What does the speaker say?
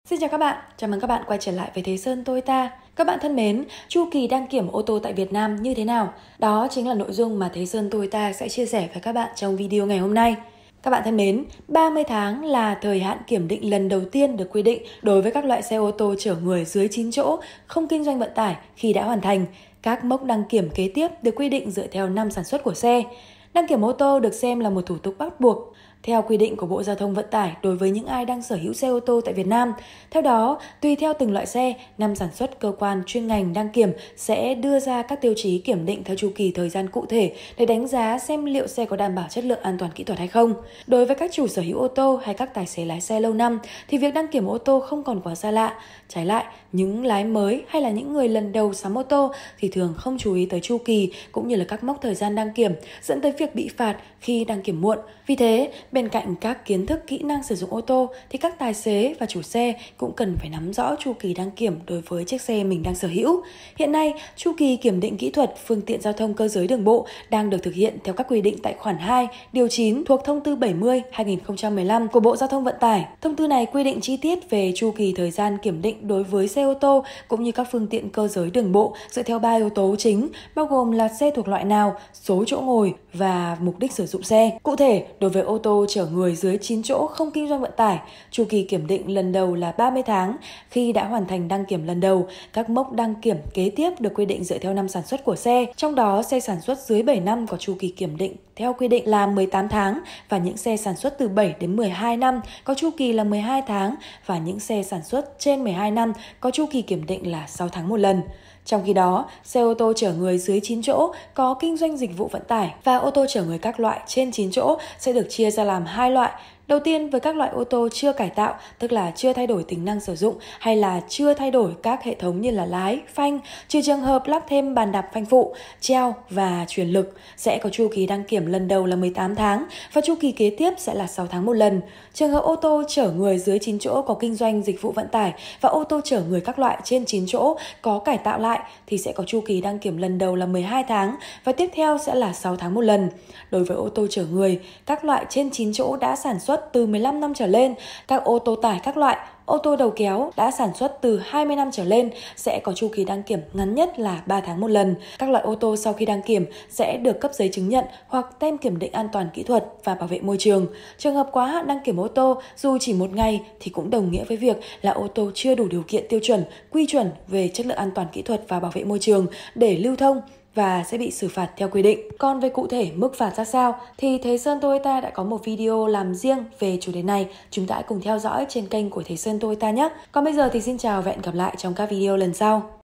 Xin chào các bạn, chào mừng các bạn quay trở lại với Thế Sơn Toyota. Các bạn thân mến, chu kỳ đăng kiểm ô tô tại Việt Nam như thế nào? Đó chính là nội dung mà Thế Sơn Toyota sẽ chia sẻ với các bạn trong video ngày hôm nay. Các bạn thân mến, 30 tháng là thời hạn kiểm định lần đầu tiên được quy định đối với các loại xe ô tô chở người dưới 9 chỗ không kinh doanh vận tải khi đã hoàn thành. Các mốc đăng kiểm kế tiếp được quy định dựa theo năm sản xuất của xe. Đăng kiểm ô tô được xem là một thủ tục bắt buộc theo quy định của Bộ Giao thông Vận tải đối với những ai đang sở hữu xe ô tô tại Việt Nam. Theo đó, tùy theo từng loại xe, năm sản xuất cơ quan chuyên ngành đăng kiểm sẽ đưa ra các tiêu chí kiểm định theo chu kỳ thời gian cụ thể để đánh giá xem liệu xe có đảm bảo chất lượng an toàn kỹ thuật hay không. Đối với các chủ sở hữu ô tô hay các tài xế lái xe lâu năm thì việc đăng kiểm ô tô không còn quá xa lạ. Trái lại, những lái mới hay là những người lần đầu sắm ô tô thì thường không chú ý tới chu kỳ cũng như là các mốc thời gian đăng kiểm, dẫn tới việc bị phạt khi đăng kiểm muộn. Vì thế, bên cạnh các kiến thức kỹ năng sử dụng ô tô thì các tài xế và chủ xe cũng cần phải nắm rõ chu kỳ đăng kiểm đối với chiếc xe mình đang sở hữu. Hiện nay, chu kỳ kiểm định kỹ thuật phương tiện giao thông cơ giới đường bộ đang được thực hiện theo các quy định tại khoản 2, điều 9 thuộc thông tư 70/2015 của Bộ Giao thông Vận tải. Thông tư này quy định chi tiết về chu kỳ thời gian kiểm định đối với xe ô tô cũng như các phương tiện cơ giới đường bộ dựa theo 3 yếu tố chính, bao gồm là xe thuộc loại nào, số chỗ ngồi và mục đích sử dụng xe. Cụ thể, đối với ô tô chở người dưới 9 chỗ không kinh doanh vận tải, chu kỳ kiểm định lần đầu là 30 tháng. Khi đã hoàn thành đăng kiểm lần đầu, các mốc đăng kiểm kế tiếp được quy định dựa theo năm sản xuất của xe. Trong đó, xe sản xuất dưới 7 năm có chu kỳ kiểm định theo quy định là 18 tháng và những xe sản xuất từ 7 đến 12 năm có chu kỳ là 12 tháng và những xe sản xuất trên 12 năm có chu kỳ kiểm định là 6 tháng một lần. Trong khi đó, xe ô tô chở người dưới 9 chỗ có kinh doanh dịch vụ vận tải và ô tô chở người các loại trên 9 chỗ sẽ được chia ra làm hai loại. Đầu tiên với các loại ô tô chưa cải tạo, tức là chưa thay đổi tính năng sử dụng hay là chưa thay đổi các hệ thống như là lái, phanh, trừ trường hợp lắp thêm bàn đạp phanh phụ, treo và truyền lực, sẽ có chu kỳ đăng kiểm lần đầu là 18 tháng và chu kỳ kế tiếp sẽ là 6 tháng một lần. Trường hợp ô tô chở người dưới 9 chỗ có kinh doanh dịch vụ vận tải và ô tô chở người các loại trên 9 chỗ có cải tạo lại thì sẽ có chu kỳ đăng kiểm lần đầu là 12 tháng và tiếp theo sẽ là 6 tháng một lần. Đối với ô tô chở người, các loại trên 9 chỗ đã sản xuất từ 15 năm trở lên, các ô tô tải các loại, ô tô đầu kéo đã sản xuất từ 20 năm trở lên sẽ có chu kỳ đăng kiểm ngắn nhất là 3 tháng một lần. Các loại ô tô sau khi đăng kiểm sẽ được cấp giấy chứng nhận hoặc tem kiểm định an toàn kỹ thuật và bảo vệ môi trường. Trường hợp quá hạn đăng kiểm ô tô dù chỉ một ngày thì cũng đồng nghĩa với việc là ô tô chưa đủ điều kiện tiêu chuẩn, quy chuẩn về chất lượng an toàn kỹ thuật và bảo vệ môi trường để lưu thông và sẽ bị xử phạt theo quy định. Còn về cụ thể mức phạt ra sao thì Thế Sơn Toyota đã có một video làm riêng về chủ đề này. Chúng ta hãy cùng theo dõi trên kênh của Thế Sơn Toyota nhé. Còn bây giờ thì xin chào và hẹn gặp lại trong các video lần sau.